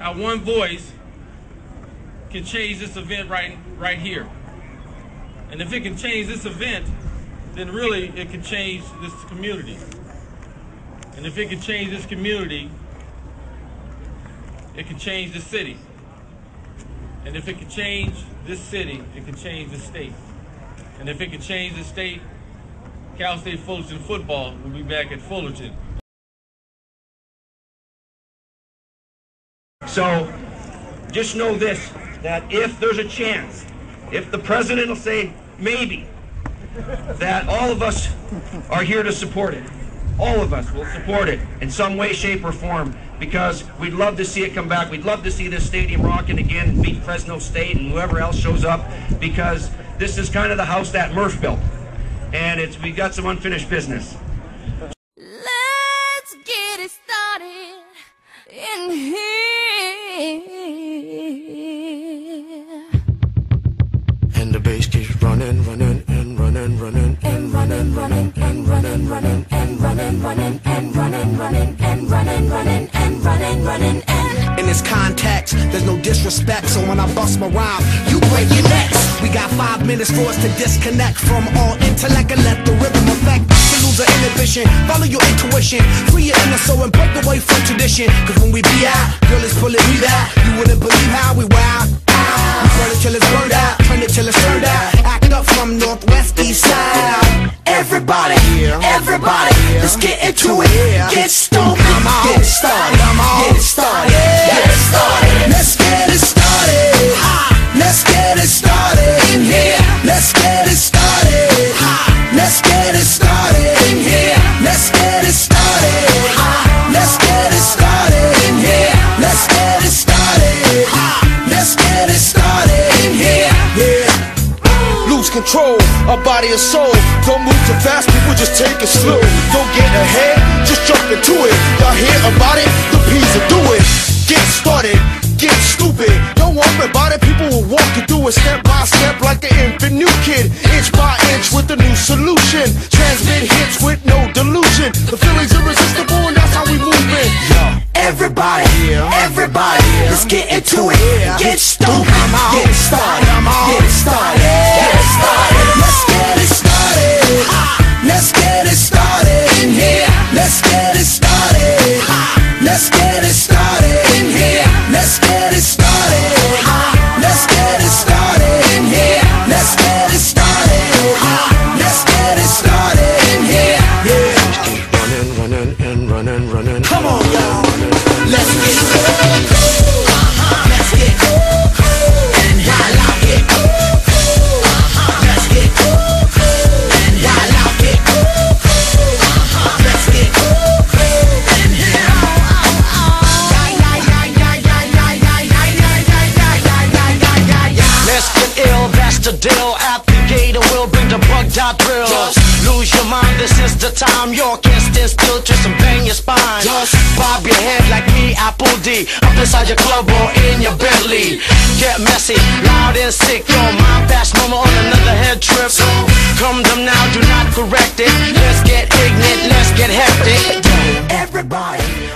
how one voice can change this event right here. And if it can change this event, then really it can change this community. And if it can change this community, it can change the city. And if it can change this city, it can change the state. And if it can change the state, Cal State Fullerton football will be back at Fullerton. So just know this, that if there's a chance, if the president will say maybe, that all of us are here to support it. All of us will support it in some way, shape, or form, because we'd love to see it come back. We'd love to see this stadium rocking again and beat Fresno State and whoever else shows up, because this is kind of the house that Murph built, and we got some unfinished business. Let's get it started in here. And the bass keeps running, running, and running, running, and running, running, and running, running, and running, running, and running, running, and running, running, and running, running, and in this context, there's no disrespect, so when I bust my rhyme, you break your necks. We got 5 minutes for us to disconnect from all intellect and let the rhythm affect. To lose our inhibition, follow your intuition, free your inner soul and break away from tradition. Cause when we be out, girl, it's pulling me back. You wouldn't believe how we wild. We burn it till it's burned out, turn it till it's turned out. Act up from northwest, east side. Everybody, everybody, let's get into it. Get stoked, get it started, get it started, get it started. Let's get it started. Let's get it started in here. Let's get it started. Let's get it started in here. Let's get it started. Let's get it started in here. Let's get it started. Let's get it started in here. Yeah. Lose control, our body and soul. Don't move too fast, people just take it slow. Don't get ahead, just jump into it. Y'all hear about it? The P's will do it. Get started, get stupid. Don't worry about it, people will walk you through it step by step like an infant new kid. Inch by inch with a new solution. Transmit hits with no delusion. The feeling's irresistible and that's how we move it. Everybody, everybody, let's get into it. Get stoked, get it started, get it started, get it started. Let's get it started. Let's get it started in here. Let's get it started. Let's get it started in here. Let's get it started. Let's get it started in here. Let's get it started. Let's get it started in here. Yeah. Running, running, and running, running. Come on, y'all. Let's get cool. Let's get cool. And y'all like it. Let's get cool. And y'all like it. Let's get cool. And let's get ill, that's the deal. At the gate, we'll bring the bugged out thrill. Lose your mind, this is the time. You can't stand still, twist and bang your spine. Bob your head like me, Apple D. Up inside your club or in your Bentley. Get messy, loud and sick. Your mind fast, mama on another head trip. So come them now, do not correct it. Let's get ignorant, let's get hectic. everybody.